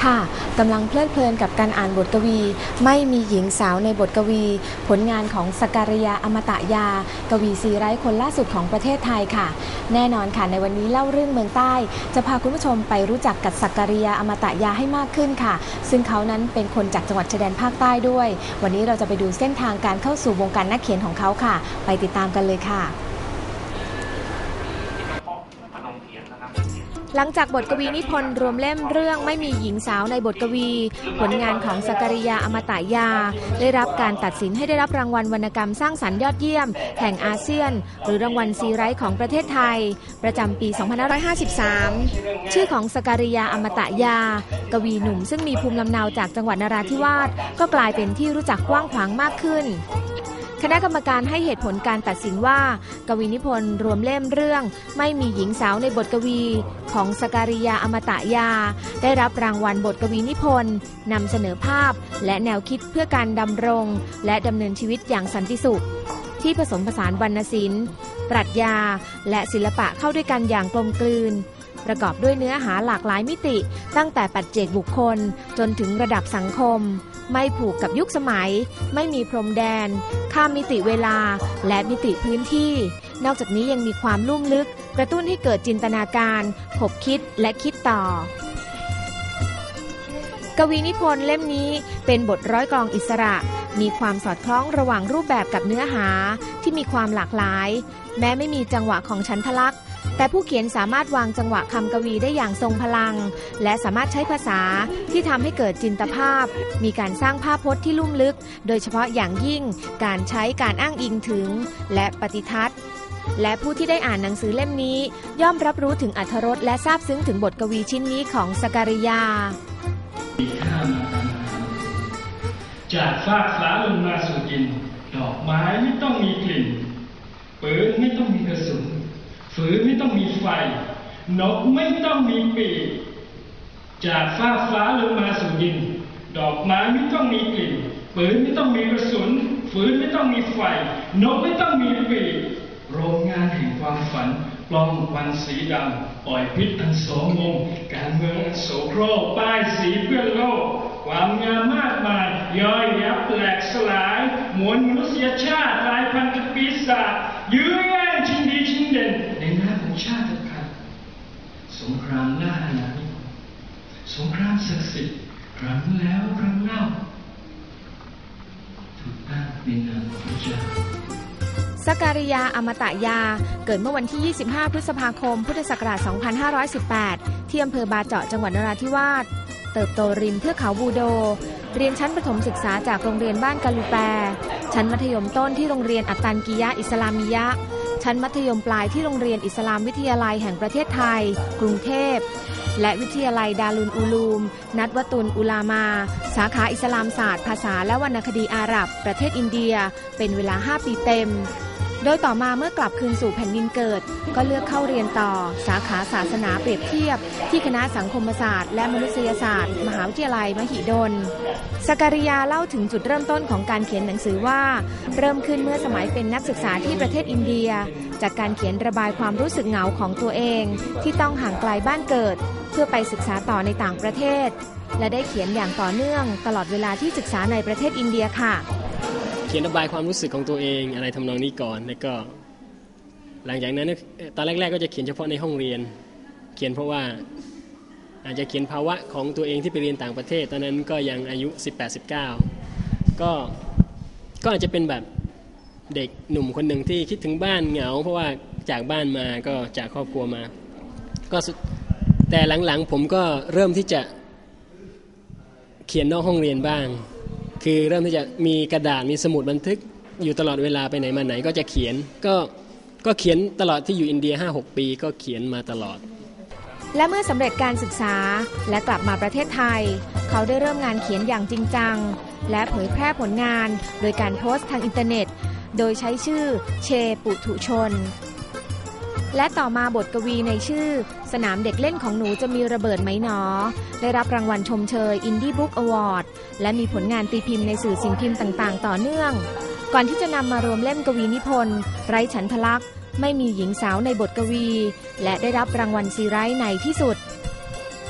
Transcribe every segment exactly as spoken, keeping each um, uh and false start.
ค่ะกำลังเพลิดเพลินกับการอ่านบทกวีไม่มีหญิงสาวในบทกวีผลงานของสการยาอมตะยากวีซีไร้คนล่าสุดของประเทศไทยค่ะแน่นอนค่ะในวันนี้เล่าเรื่องเมืองใต้จะพาคุณผู้ชมไปรู้จักกับสการยาอมตะยาให้มากขึ้นค่ะซึ่งเขานั้นเป็นคนจากจังหวัดชายแดนภาคใต้ด้วยวันนี้เราจะไปดูเส้นทางการเข้าสู่วงการนักเขียนของเขาค่ะไปติดตามกันเลยค่ะหลังจากบทกวีนิพนธ์รวมเล่มเรื่องไม่มีหญิงสาวในบทกวีผลงานของสการยาอมตะยาได้รับการตัดสินให้ได้รับรางวัลวรรณกรรมสร้างสรรค์ยอดเยี่ยมแห่งอาเซียนหรือรางวัลซีไรท์ของประเทศไทยประจำปี สองพันห้าร้อยห้าสิบสาม ชื่อของสการยาอมตะยากวีหนุ่มซึ่งมีภูมิลำเนาจากจังหวัดนราธิวาสก็กลายเป็นที่รู้จักกว้างขวางมากขึ้นคณะกรรมการให้เหตุผลการตัดสินว่ากวีนิพนธ์รวมเล่มเรื่องไม่มีหญิงสาวในบทกวีของสการยาอมตะยาได้รับรางวัลบทกวีนิพนธ์นำเสนอภาพและแนวคิดเพื่อการดำรงและดำเนินชีวิตอย่างสันติสุขที่ผสมผสานวรรณศิลป์ปรัชญาและศิลปะเข้าด้วยกันอย่างกลมกลืนประกอบด้วยเนื้อหาหลากหลายมิติตั้งแต่ปัจเจกบุคคลจนถึงระดับสังคมไม่ผูกกับยุคสมัยไม่มีพรมแดนข้ามมิติเวลาและมิติพื้นที่นอกจากนี้ยังมีความลุ่มลึกกระตุ้นให้เกิดจินตนาการขบคิดและคิดต่อกวีนิพนธ์เล่มนี้เป็นบทร้อยกลองอิสระมีความสอดคล้องระหว่างรูปแบบกับเนื้อหาที่มีความหลากหลายแม้ไม่มีจังหวะของฉันทลักษณ์แต่ผู้เขียนสามารถวางจังหวะคำกวีได้อย่างทรงพลังและสามารถใช้ภาษาที่ทำให้เกิดจินตภาพมีการสร้างภาพพจน์ที่ลุ่มลึกโดยเฉพาะอย่างยิ่งการใช้การอ้างอิงถึงและปฏิทัศน์และผู้ที่ได้อ่านหนังสือเล่มนี้ย่อมรับรู้ถึงอรรถรสและซาบซึ้งถึงบทกวีชิ้นนี้ของสการยาจากฟากฟ้าลงมาสู่ดินดอกไม้ไม่ต้องมีกลิ่นปืนไม่ต้องมีกระสุนฝืนไม่ต้องมีไฟนกไม่ต้องมีปีกจากฟากฟ้าลงมาสู่ดินดอกไม้ไม่ต้องมีกลิ่นปืนไม่ต้องมีกระสุนฝืนไม่ต้องมีไฟนกไม่ต้องมีปีกโรงงานแห่งความฝันปล้องควันสีดำปล่อยพิษอันโสมมการเมืองอันโสโครกป้ายสีเพื่อนโลกความงามมากมายย่อยยับแหลกสลายมวลมนุษยชาติกลายพันธุ์ปีศาจยื้อแย่งชิงดีชิงเด่นในหน้าของชาติพันธุ์สงครามล่าอาณานิคมสงครามศักดิ์สิทธิ์ครั้งแล้วครั้งเล่าถูกอ้างในนามพระเจ้าสการยาอมตะยาเกิดเมื่อวันที่ยี่สิบห้าพฤษภาคมพุทธศักราชสองพันห้าร้อยสิบแปดที่อำเภอบาเจาะจังหวัดนราธิวาสเติบโตริมเทือกเขาบูโดเรียนชั้นประถมศึกษาจากโรงเรียนบ้านกาลูแปชั้นมัธยมต้นที่โรงเรียนอัตตันกิยะอิสลามิยะชั้นมัธยมปลายที่โรงเรียนอิสลามวิทยาลัยแห่งประเทศไทยกรุงเทพและวิทยาลัยดารุลอูลูมนัดวตุลอุลามาสาขาอิสลามศาสตร์ภาษาและวรรณคดีอาหรับประเทศอินเดียเป็นเวลาห้าปีเต็มโดยต่อมาเมื่อกลับคืนสู่แผ่นดินเกิดก็เลือกเข้าเรียนต่อสาขาศาสนาเปรียบเทียบที่คณะสังคมศาสตร์และมนุษยศาสตร์มหาวิทยาลัยมหิดลสการยาเล่าถึงจุดเริ่มต้นของการเขียนหนังสือว่าเริ่มขึ้นเมื่อสมัยเป็นนักศึกษาที่ประเทศอินเดียจากการเขียนระบายความรู้สึกเหงาของตัวเองที่ต้องห่างไกลบ้านเกิดเพื่อไปศึกษาต่อในต่างประเทศและได้เขียนอย่างต่อเนื่องตลอดเวลาที่ศึกษาในประเทศอินเดียค่ะเขียนระบายความรู้สึกของตัวเองอะไรทำนองนี้ก่อนแล้วก็หลังจากนั้นตอนแรกๆก็จะเขียนเฉพาะในห้องเรียนเขียนเพราะว่าอาจจะเขียนภาวะของตัวเองที่ไปเรียนต่างประเทศตอนนั้นก็ยังอายุสิบแปด สิบเก้าก็ก็อาจจะเป็นแบบเด็กหนุ่มคนหนึ่งที่คิดถึงบ้านเหงาเพราะว่าจากบ้านมาก็จากครอบครัวมาก็แต่หลังๆผมก็เริ่มที่จะเขียนนอกห้องเรียนบ้างคือเริ่มที่จะมีกระดาษมีสมุดบันทึกอยู่ตลอดเวลาไปไหนมาไหนก็จะเขียนก็ก็เขียนตลอดที่อยู่อินเดีย ห้าหก ปีก็เขียนมาตลอดและเมื่อสำเร็จการศึกษาและกลับมาประเทศไทยเขาได้เริ่มงานเขียนอย่างจริงจังและเผยแพร่ผลงานโดยการโพสต์ทางอินเทอร์เน็ตโดยใช้ชื่อเชปุถุชนและต่อมาบทกวีในชื่อสนามเด็กเล่นของหนูจะมีระเบิดไหมหนอได้รับรางวัลชมเชย Indie Book Award และมีผลงานตีพิมพ์ในสื่อสิ่งพิมพ์ต่างๆต่อเนื่องก่อนที่จะนำมารวมเล่มกวีนิพนธ์ไร้ฉันทลักษณ์ไม่มีหญิงสาวในบทกวีและได้รับรางวัลซีไรท์ในที่สุดส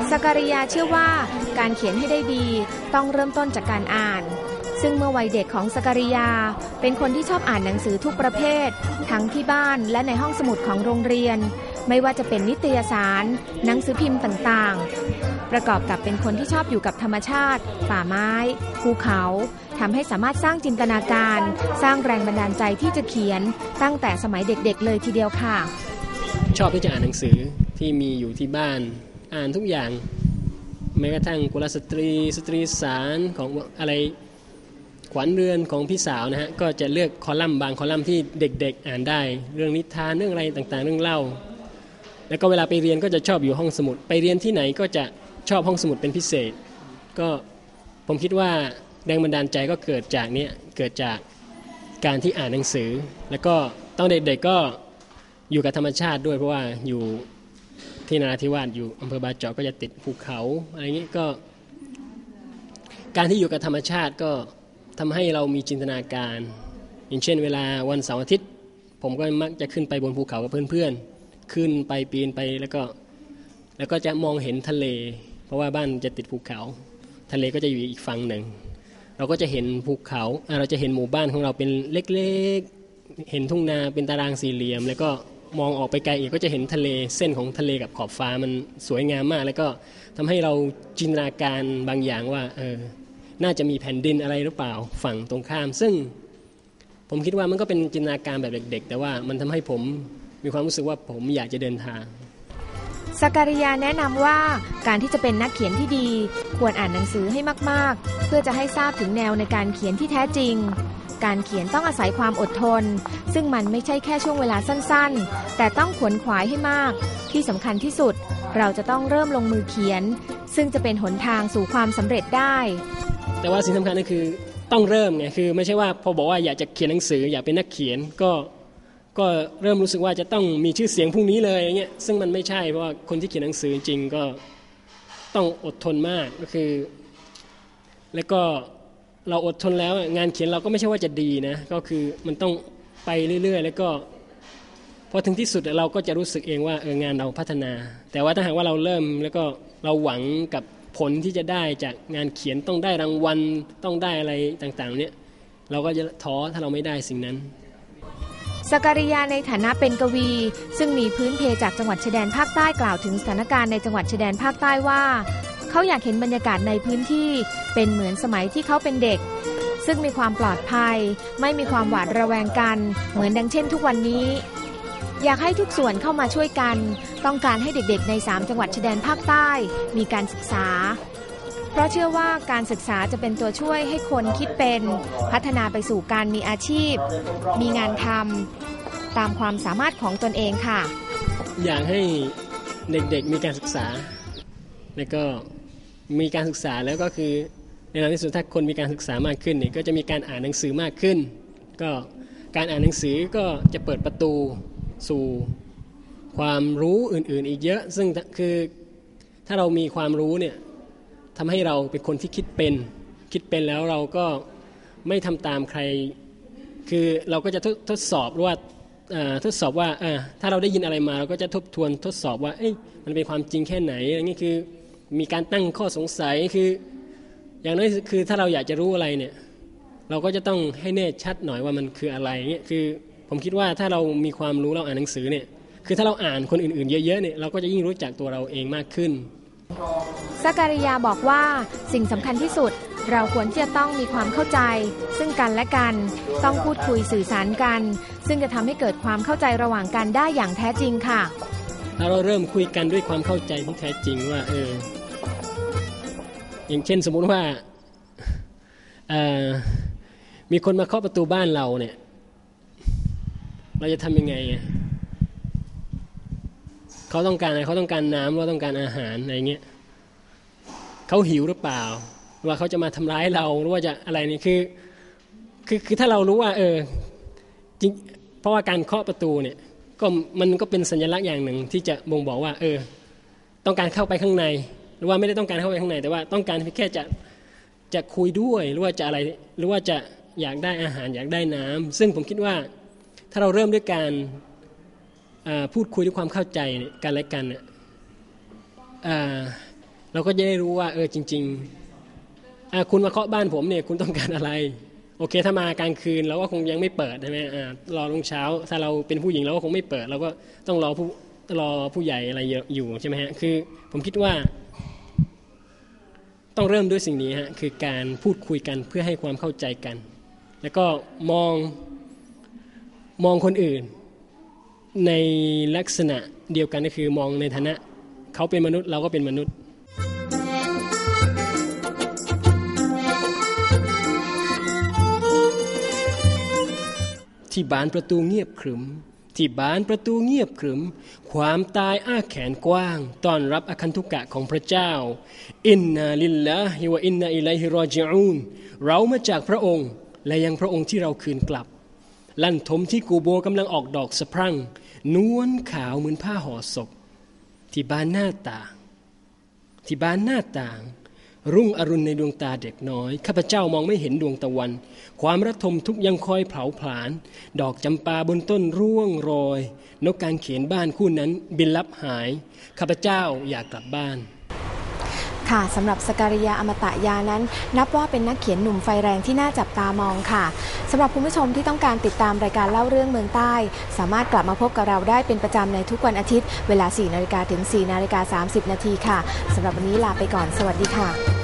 สการิยาเชื่อว่าการเขียนให้ได้ดีต้องเริ่มต้นจากการอ่านซึ่งเมื่อวัยเด็กของสการิยาเป็นคนที่ชอบอ่านหนังสือทุกประเภททั้งที่บ้านและในห้องสมุดของโรงเรียนไม่ว่าจะเป็นนิตยสารหนังสือพิมพ์ต่างๆประกอบกับเป็นคนที่ชอบอยู่กับธรรมชาติป่าไม้ภูเขาทำให้สามารถสร้างจินตนาการสร้างแรงบันดาลใจที่จะเขียนตั้งแต่สมัยเด็กๆเลยทีเดียวค่ะชอบที่จะอ่านหนังสือที่มีอยู่ที่บ้านอ่านทุกอย่างแม้กระทั่งกุลสตรีสตรีสารของอะไรขวัญเรือนของพี่สาวนะฮะก็จะเลือกคอลัมน์บางคอลัมน์ที่เด็กๆอ่านได้เรื่องนิทานเรื่องอะไรต่างๆเรื่องเล่าแล้วก็เวลาไปเรียนก็จะชอบอยู่ห้องสมุดไปเรียนที่ไหนก็จะชอบห้องสมุดเป็นพิเศษก็ผมคิดว่าแรงบันดาลใจก็เกิดจากเนี้ยเกิดจากการที่อ่านหนังสือแล้วก็ตอนเด็กๆก็อยู่กับธรรมชาติด้วยเพราะว่าอยู่ที่นราธิวาสอยู่อำเภอบาเจาะก็จะติดภูเขาอะไรอย่างนี้ก็การที่อยู่กับธรรมชาติก็ทำให้เรามีจินตนาการอย่างเช่นเวลาวันเสาร์อาทิตย์ผมก็มักจะขึ้นไปบนภูเขากับเพื่อนๆขึ้นไปปีนไปแล้วก็แล้วก็จะมองเห็นทะเลเพราะว่าบ้านจะติดภูเขาทะเลก็จะอยู่อีกฝั่งหนึ่งเราก็จะเห็นภูเขาเราจะเห็นหมู่บ้านของเราเป็นเล็กๆเห็นทุ่งนาเป็นตารางสี่เหลี่ยมแล้วก็มองออกไปไกลอีกก็จะเห็นทะเลเส้นของทะเลกับขอบฟ้ามันสวยงามมากแล้วก็ทำให้เราจินตนาการบางอย่างว่าเออน่าจะมีแผ่นดินอะไรหรือเปล่าฝั่งตรงข้ามซึ่งผมคิดว่ามันก็เป็นจินตนาการแบบเด็กๆแต่ว่ามันทำให้ผมมีความรู้สึกว่าผมอยากจะเดินทางสการิยาแนะนำว่าการที่จะเป็นนักเขียนที่ดีควรอ่านหนังสือให้มากๆเพื่อจะให้ทราบถึงแนวในการเขียนที่แท้จริงการเขียนต้องอาศัยความอดทนซึ่งมันไม่ใช่แค่ช่วงเวลาสั้นๆแต่ต้องขวนขวายให้มากที่สำคัญที่สุดเราจะต้องเริ่มลงมือเขียนซึ่งจะเป็นหนทางสู่ความสำเร็จได้แต่ว่าสิ่งสำคัญก็คือต้องเริ่มไงคือไม่ใช่ว่าพอบอกว่าอยากจะเขียนหนังสืออยากเป็นนักเขียนก็ก็เริ่มรู้สึกว่าจะต้องมีชื่อเสียงพรุ่งนี้เลยอย่างเงี้ยซึ่งมันไม่ใช่เพราะว่าคนที่เขียนหนังสือจริงก็ต้องอดทนมากก็คือแล้วก็เราอดทนแล้วงานเขียนเราก็ไม่ใช่ว่าจะดีนะก็คือมันต้องไปเรื่อยๆแล้วก็พอถึงที่สุดเราก็จะรู้สึกเองว่าเอองานเราพัฒนาแต่ว่าถ้าหากว่าเราเริ่มแล้วก็เราหวังกับผลที่จะได้จากงานเขียนต้องได้รางวัลต้องได้อะไรต่างๆเนี่ยเราก็จะท้อถ้าเราไม่ได้สิ่งนั้นสการิยาในฐานะเป็นกวีซึ่งมีพื้นเพจากจังหวัดชายแดนภาคใต้กล่าวถึงสถานการณ์ในจังหวัดชายแดนภาคใต้ว่าเขาอยากเห็นบรรยากาศในพื้นที่เป็นเหมือนสมัยที่เขาเป็นเด็กซึ่งมีความปลอดภัยไม่มีความหวาดระแวงกันเหมือนดังเช่นทุกวันนี้อยากให้ทุกส่วนเข้ามาช่วยกันต้องการให้เด็กๆในสามจังหวัดชายแดนภาคใต้มีการศึกษาเพราะเชื่อว่าการศึกษาจะเป็นตัวช่วยให้คนคิดเป็นพัฒนาไปสู่การมีอาชีพมีงานทำตามความสามารถของตนเองค่ะอยากให้เด็กๆมีการศึกษาแล้วก็มีการศึกษาแล้วก็คือในทางที่สุดถ้าคนมีการศึกษามากขึ้นเนี่ยก็จะมีการอ่านหนังสือมากขึ้นก็การอ่านหนังสือก็จะเปิดประตูสู่ความรู้อื่นๆอีกเยอะซึ่งคือถ้าเรามีความรู้เนี่ยทำให้เราเป็นคนที่คิดเป็นคิดเป็นแล้วเราก็ไม่ทำตามใครคือเราก็จะทดทดสอบว่าทดสอบว่าถ้าเราได้ยินอะไรมาเราก็จะทบทวนทดสอบว่ามันเป็นความจริงแค่ไหนอะไรเงี้ยคือมีการตั้งข้อสงสัยคืออย่างน้อยคือถ้าเราอยากจะรู้อะไรเนี่ยเราก็จะต้องให้แน่ชัดหน่อยว่ามันคืออะไรเงี้ยคือผมคิดว่าถ้าเรามีความรู้เราอ่านหนังสือเนี่ยคือถ้าเราอ่านคนอื่นๆเยอะๆเนี่ยเราก็จะยิ่งรู้จักตัวเราเองมากขึ้นสการิยาบอกว่าสิ่งสำคัญที่สุดเราควรที่จะต้องมีความเข้าใจซึ่งกันและกันต้องพูดคุยสื่อสารกันซึ่งจะทำให้เกิดความเข้าใจระหว่างกันได้อย่างแท้จริงค่ะถ้าเราเริ่มคุยกันด้วยความเข้าใจที่แท้จริงว่าเอออย่างเช่นสมมุติว่าเอ่อมีคนมาเคาะประตูบ้านเราเนี่ยเราจะทำยังไงเขาต้องการอะไรเขาต้องการน้ำหรือต้องการอาหารอะไรเงี้ยเขาหิวหรือเปล่าหรือว่าเขาจะมาทำร้ายเราหรือว่าจะอะไรนี่คือคือคือถ้าเรารู้ว่าเออจริงเพราะว่าการเคาะประตูเนี่ยก็มันก็เป็นสัญลักษณ์อย่างหนึ่งที่จะบ่งบอกว่าเออต้องการเข้าไปข้างในหรือว่าไม่ได้ต้องการเข้าไปข้างในแต่ว่าต้องการแค่จะจะคุยด้วยหรือว่าจะอะไรหรือว่าจะอยากได้อาหารอยากได้น้ำซึ่งผมคิดว่าถ้าเราเริ่มด้วยการพูดคุยด้วยความเข้าใจกันและกันเราก็จะได้รู้ว่าเออจริงๆอ่ะคุณมาเคาะบ้านผมเนี่ยคุณต้องการอะไรโอเคถ้ามากลางคืนเราก็คงยังไม่เปิดใช่ไหมอ่ารอลงเช้าถ้าเราเป็นผู้หญิงเราก็คงไม่เปิดเราก็ต้องรอผู้รอผู้ใหญ่อะไรอยู่ใช่ไหมฮะคือผมคิดว่าต้องเริ่มด้วยสิ่งนี้ฮะคือการพูดคุยกันเพื่อให้ความเข้าใจกันแล้วก็มองมองคนอื่นในลักษณะเดียวกันก็คือมองในฐานะเขาเป็นมนุษย์เราก็เป็นมนุษย์ที่บานประตูเงียบขรึมที่บานประตูเงียบขรึมความตายอ้าแขนกว้างต้อนรับอคันธุกะของพระเจ้าอินนาลิลลาฮิวะอินนาอิลัยฮิรอญิอูนเรามาจากพระองค์และยังพระองค์ที่เราคืนกลับลั่นทมที่กูโบกำลังออกดอกสะพรั่งนวลขาวเหมือนผ้าห่อศพที่บานหน้าต่างที่บานหน้าต่างรุ่งอรุณในดวงตาเด็กน้อยข้าพเจ้ามองไม่เห็นดวงตะวันความระทมทุกยังคอยเผาผลาญดอกจำปาบนต้นร่วงโรยนกกางเขนบ้านคู่นั้นบินลับหายข้าพเจ้าอยากกลับบ้านค่ะสำหรับสการิยาอมตะยานั้นนับว่าเป็นนักเขียนหนุ่มไฟแรงที่น่าจับตามองค่ะสำหรับคุณผู้ชมที่ต้องการติดตามรายการเล่าเรื่องเมืองใต้สามารถกลับมาพบกับเราได้เป็นประจำในทุกวันอาทิตย์เวลา สี่นาฬิกาถึง สี่นาฬิกาสามสิบนาทีค่ะสำหรับวันนี้ลาไปก่อนสวัสดีค่ะ